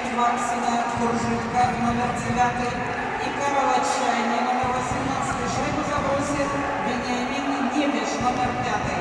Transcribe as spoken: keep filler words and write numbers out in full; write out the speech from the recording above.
Максина Куржитка, номер девятый, и Карл Отчаяние, номер восемнадцатый. Шайбу забросит Вениамин Невиш, номер пятый.